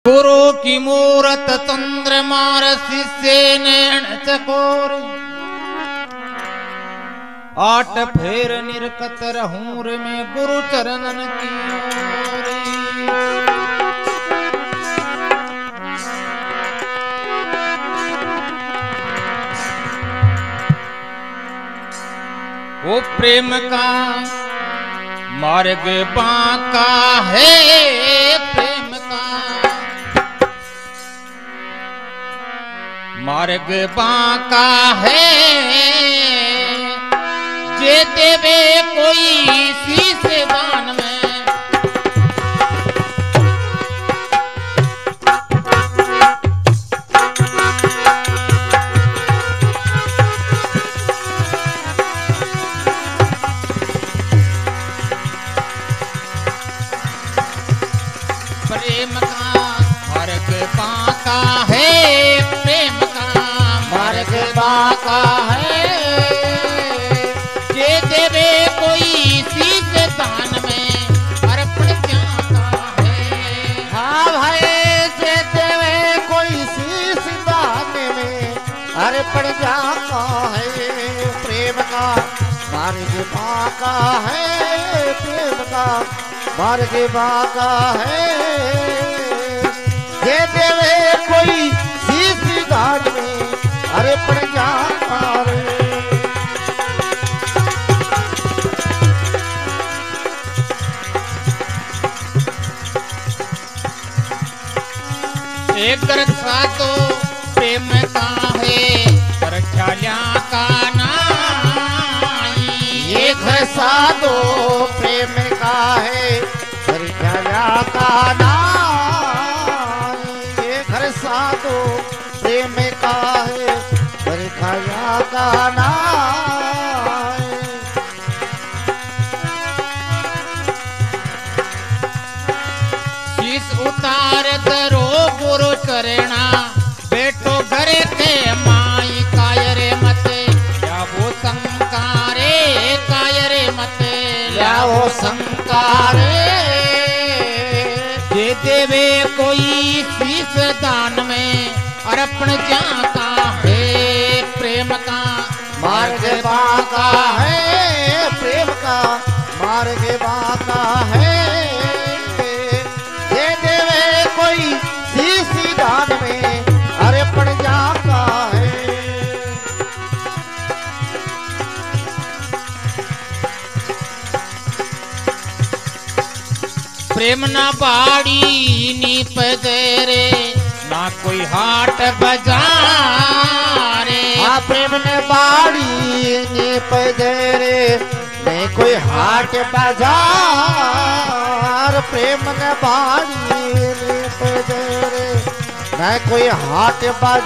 गुरु की मूरत चंद्रमा शिष्य नैन चकोर, आठ फेर निरकत रहूर में गुरु चरणन की ओर। वो प्रेम का मार्ग बांका है, प्रेम का मार्ग बांका है, जे देवे कोई शीश दान में। प्रेम का मार्ग बांका है, प्रेम का मार्ग बांका है, जे देवे कोई शीश दान में अर्पण जाता है। हाँ भाई, जे देवे कोई शीश दान में अर्पण जाता है। प्रेम का मार्ग बांका है, प्रेम का मार्ग बांका है, जे देवे कोई शीश दान में अर्पण जाता है। एक रक्षा तो प्रेम का है, रक्षा का नाई। एक साधो प्रेम का है, हरिया का नाम। एक साधो प्रेम का है, हरिया का नाम। शीश उतार दरो गुरु चरणा, बेटो घरे के माई कायरे मते, या वो संकारे कायरे मते, या वो संकारे। जे देवे कोई शीश दान में अर्पण जाता है। प्रेम का मार्ग बांका है, प्रेम का मार्ग बांका है, जे देवे कोई शीश दान में अर्पण जाता है। प्रेम ना बाड़ी नी पदरे, ना कोई हाट बाजारे। हाँ, प्रेम ने बाड़ी ने पदरे, ने कोई हाट बाजार। प्रेम ने बाड़ी ने पदरे, न कोई हाट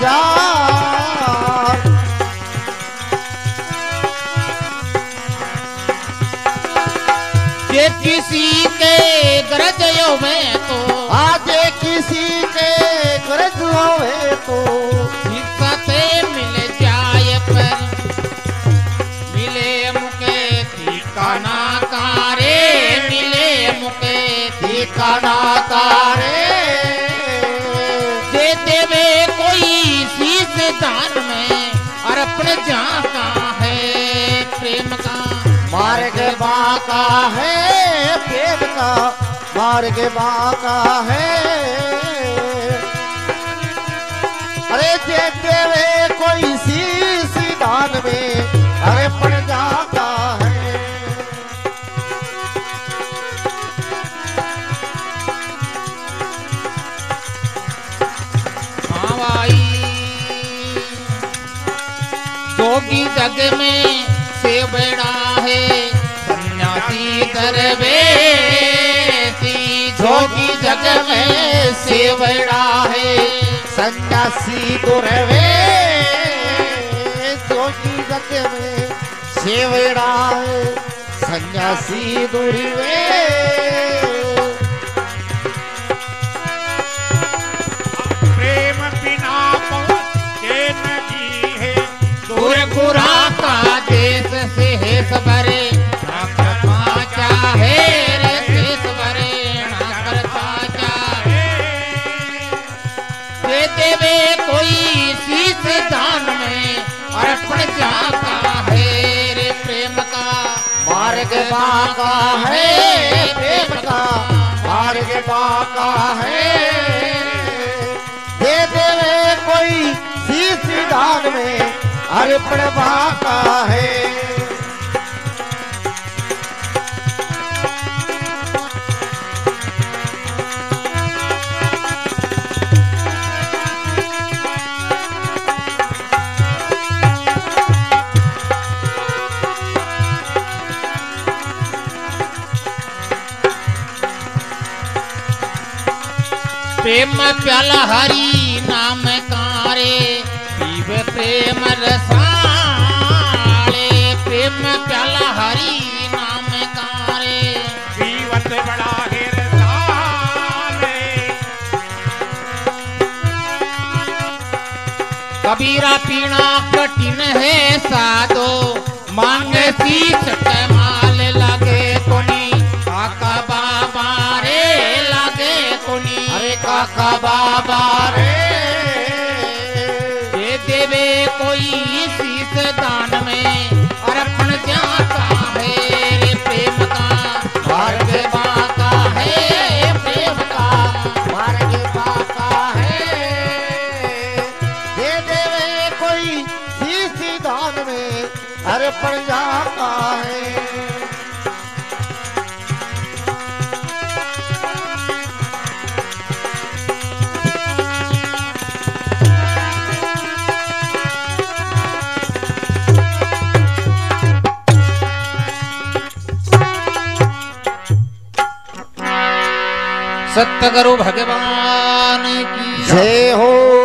बाजार। जे किसी के गरजयो में तो, आज किसी के गरज होवे तो, हिस्से मिल जाए पर मिले मुके ठिकाना तारे, मिले मुके ठिकाना तारे। जे देवे कोई शीश दान में अर्पण जाता है। प्रेम का मार्ग बांका है, प्रेम का मार्ग बांका है। अरे जे देवे कोई शीश दान में अर्पण जाता है। हाँ भाई, जोगी जग में सेवड़ा है, सन्यासी दरवेशी। जोगी जग में सेवड़ा है, सन्यासी दुर्वे। जोगी जग में सेवड़ा है, सन्यासी दुर्वे। प्रेम बिना पहुँचे नहीं है, दूर गुरा का देश से है सबरे। ना करता चाहे रे देश बरे, ना करता चाहे। शीश दान में अर्पण जाता है रे प्रेम का मार्ग बाका है, प्रेम का मार्ग बाका है। दे देवे कोई शीश दान में अर्पण बाका है। प्रेम प्याला हरि नाम कारे पीवे प्रेम रसाले प्रेम प्याला हरि नाम कारे पीवत बड़ा है रसाले। कबीरा पीना कठिन है साधो मांगे शीश के माल लगे कोनी काका बाबा रे लगे कोनी अरे काका बाबा रे दे देवे कोई शीश दान में अर्पण जाता है रे प्रेम का मार्ग बाका है प्रेम का मार्ग बाका है। दे देवे कोई शीश दान में अर्पण जाता है। सतगुरु भगवान की जय हो।